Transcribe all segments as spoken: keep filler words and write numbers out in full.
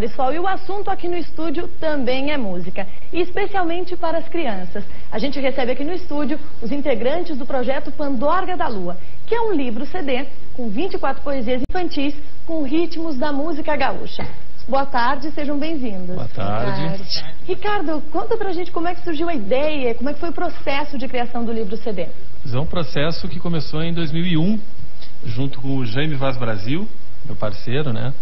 Marisol, e o assunto aqui no estúdio também é música, e especialmente para as crianças. A gente recebe aqui no estúdio os integrantes do projeto Pandorga da Lua, que é um livro C D com vinte e quatro poesias infantis com ritmos da música gaúcha. Boa tarde, sejam bem-vindos. Boa tarde. Boa tarde. Ricardo, conta pra gente como é que surgiu a ideia, como é que foi o processo de criação do livro C D. É um processo que começou em dois mil e um, junto com o Jaime Vaz Brasil, meu parceiro, né?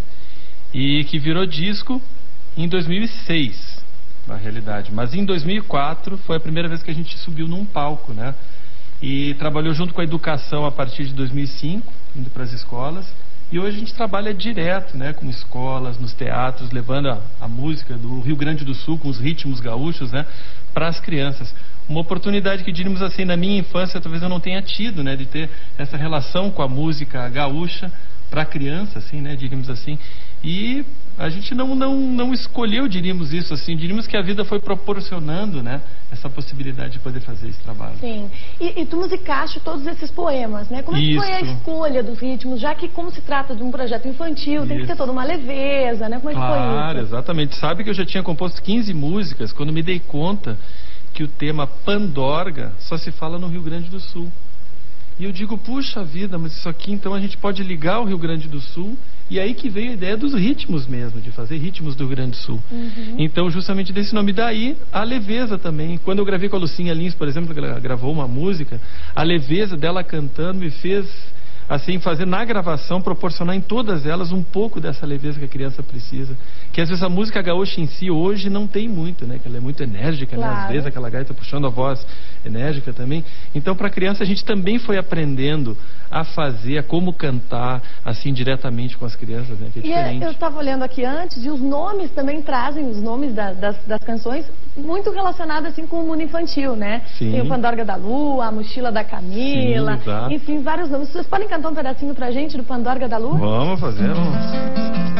E que virou disco em dois mil e seis, na realidade. Mas em dois mil e quatro foi a primeira vez que a gente subiu num palco, né? E trabalhou junto com a educação a partir de dois mil e cinco, indo para as escolas. E hoje a gente trabalha direto, né, com escolas, nos teatros, levando a, a música do Rio Grande do Sul, com os ritmos gaúchos, né, para as crianças. Uma oportunidade que, diríamos assim, na minha infância, talvez eu não tenha tido, né, de ter essa relação com a música gaúcha para a criança, assim, né, diríamos assim. E a gente não, não, não escolheu, diríamos isso assim, diríamos que a vida foi proporcionando, né, essa possibilidade de poder fazer esse trabalho. Sim. E, e tu musicaste todos esses poemas, né? Como é que foi a escolha dos ritmos, já que como se trata de um projeto infantil, tem isso. que ter toda uma leveza, né? Como é que claro, foi isso? Claro, exatamente. Sabe que eu já tinha composto quinze músicas quando me dei conta que o tema Pandorga só se fala no Rio Grande do Sul. E eu digo, puxa vida, mas isso aqui então a gente pode ligar o Rio Grande do Sul. E aí que veio a ideia dos ritmos mesmo, de fazer ritmos do Rio Grande do Sul. Uhum. Então, justamente desse nome daí, a leveza também. Quando eu gravei com a Lucinha Lins, por exemplo, que ela gravou uma música, a leveza dela cantando me fez, assim, fazer na gravação, proporcionar em todas elas um pouco dessa leveza que a criança precisa. Que às vezes a música gaúcha em si hoje não tem muito, né? Que ela é muito enérgica, claro. né? Às vezes aquela gaita puxando a voz enérgica também. Então, para a criança, a gente também foi aprendendo a fazer, a como cantar, assim, diretamente com as crianças, né? Que é diferente. E eu estava olhando aqui antes, e os nomes também trazem, os nomes da, das, das canções, muito relacionados, assim, com o mundo infantil, né? Sim. Tem o Pandorga da Lua, a Mochila da Camila, sim, enfim, vários nomes. Vocês podem cantar um pedacinho pra gente do Pandorga da Lua? Vamos fazer, vamos.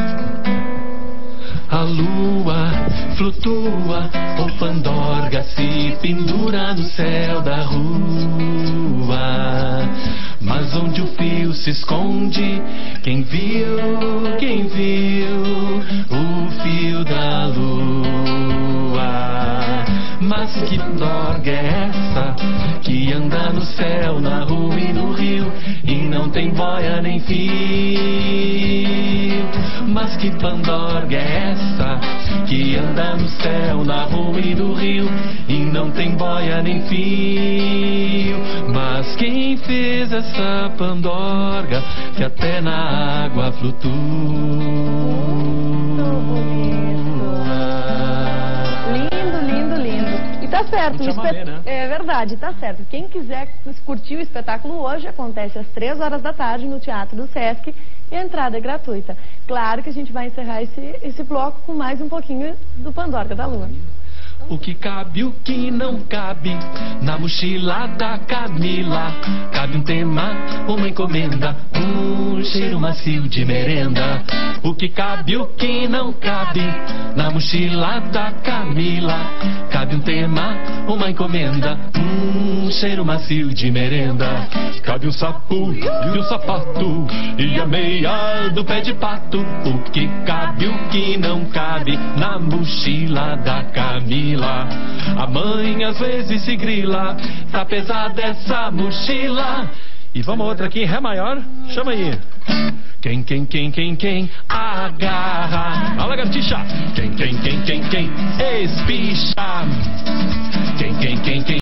A lua flutua, o Pandorga se pendura no céu da rua. Mas onde o fio se esconde, quem viu, quem viu o fio da lua? Mas que Pandorga é essa que anda no céu, na rua e no rio e não tem boia nem fio? Mas que Pandorga é essa que anda no céu, na rua e no rio e não tem boia nem fio? Mas quem fez essa Pandorga que até na água flutua? Lindo, lindo, lindo. E tá certo, espet... maneira, né? É verdade, tá certo. Quem quiser curtir o espetáculo hoje, acontece às três horas da tarde no Teatro do Sesc e a entrada é gratuita. Claro que a gente vai encerrar esse, esse bloco com mais um pouquinho do Pandorga da Lua. O que cabe, o que não cabe, na mochila da Camila. Cabe um tema, uma encomenda, um cheiro macio de merenda. O que cabe, o que não cabe, na mochila da Camila. Cabe um tema, uma encomenda, um cheiro macio de merenda. Cabe um sapo e um sapato e a meia do pé de pato. O que cabe, o que não cabe, na mochila da Camila. A mãe às vezes se grila, tá pesada essa mochila. E vamos outra aqui em Ré maior, chama aí. Quem, quem, quem, quem, quem agarra a lagartixa? Quem, quem, quem, quem, quem espicha? Quem, quem, quem, quem